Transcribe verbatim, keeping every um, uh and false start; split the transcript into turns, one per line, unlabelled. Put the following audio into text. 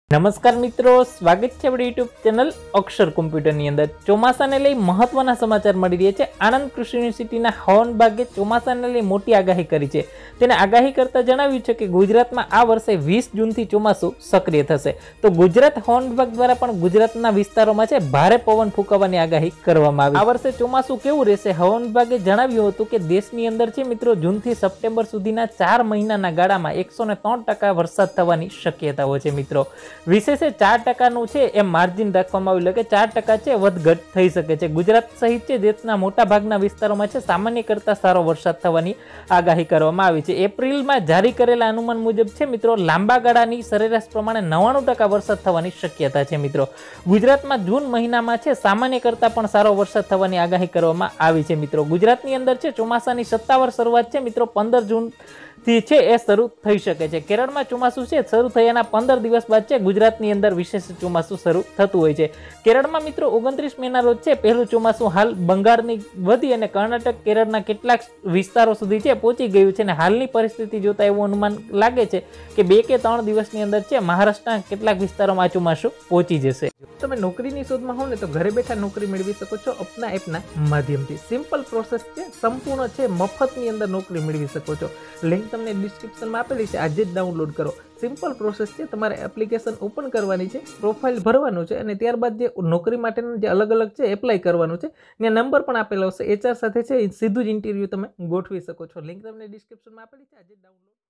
નમસ્કાર મિત્રો, સ્વાગત છે આપણી યુટ્યુબ ચેનલ અક્ષર કોમ્પ્યુટરની અંદર। ચોમાસાને લઈ મહત્વના સમાચાર મળી રહ્યા છે। આણંદ કૃષિ યુનિવર્સિટીના હવામાન વિભાગે ચોમાસાને લઈ મોટી આગાહી કરી છે। તેને આગાહી કરતા જણાવ્યું છે કે ગુજરાતમાં આ વર્ષે વીસ જૂનથી ચોમાસું સક્રિય થશે। તો ગુજરાત હવામાન વિભાગ દ્વારા પણ ગુજરાતના વિસ્તારોમાં છે ભારે પવન ફૂંકાવાની આગાહી કરવામાં આવી। આ વર્ષે ચોમાસું કેવું રહેશે? હવામાન વિભાગે જણાવ્યું હતું કે દેશની અંદર છે મિત્રો જૂનથી સપ્ટેમ્બર સુધીના ચાર મહિનાના ગાળામાં એકસો ને ત્રણ ટકા વરસાદ થવાની શક્યતાઓ છે મિત્રો। વિશેષે ચાર ટકાનું છે એ માર્જિન રાખવામાં આવ્યું કે ચાર ટકા છે વધઘટ થઈ શકે છે। ગુજરાત સહિત છે દેશના મોટા ભાગના વિસ્તારોમાં છે સામાન્ય કરતા સારો વરસાદ થવાની આગાહી કરવામાં આવી છે। એપ્રિલમાં જારી કરેલા અનુમાન મુજબ છે મિત્રો લાંબા ગાળાની સરેરાશ પ્રમાણે નવ્વાણું ટકા વરસાદ થવાની શક્યતા છે મિત્રો। ગુજરાતમાં જૂન મહિનામાં છે સામાન્ય કરતા પણ સારો વરસાદ થવાની આગાહી કરવામાં આવી છે મિત્રો। ગુજરાતની અંદર છે ચોમાસાની સત્તાવાર શરૂઆત છે મિત્રો પંદર જૂન થી છે એ શરૂ થઈ શકે છે। કેરળમાં ચોમાસું છે શરૂ થયાના પંદર દિવસ બાદ છે ગુજરાતની અંદર વિશેષ ચોમાસું શરૂ થતું હોય છે। કેરળમાં મિત્રો ઓગણત્રીસ મેના રોજ છે પહેલું ચોમાસું હાલ બંગાળની વધી અને કર્ણાટક કેરળના કેટલાક વિસ્તારો સુધી છે પહોંચી ગયું છે અને હાલની પરિસ્થિતિ જોતા એવું અનુમાન લાગે છે કે બે કે ત્રણ દિવસની અંદર છે મહારાષ્ટ્રના કેટલાક વિસ્તારોમાં આ ચોમાસું પહોંચી જશે। તમે નોકરીની શોધમાં હો ને તો ઘરે બેઠા નોકરી મેળવી શકો છો અપના એપના માધ્યમથી। સિમ્પલ પ્રોસેસ છે, સંપૂર્ણ છે, મફતની અંદર નોકરી મેળવી શકો છો। લિંક તમને ડિસ્ક્રિપ્શનમાં આપેલી છે, આજે જ ડાઉનલોડ કરો। સિમ્પલ પ્રોસેસ છે, તમારે એપ્લિકેશન ઓપન કરવાની છે, પ્રોફાઇલ ભરવાનું છે અને ત્યારબાદ જે નોકરી માટેનું જે અલગ અલગ છે એપ્લાય કરવાનું છે, ત્યાં નંબર પણ આપેલો હશે, એચઆર સાથે છે સીધું જ ઇન્ટરવ્યૂ તમે ગોઠવી શકો છો। લિંક તમને ડિસ્ક્રિપ્શનમાં આપેલી છે, આજે જ ડાઉનલોડ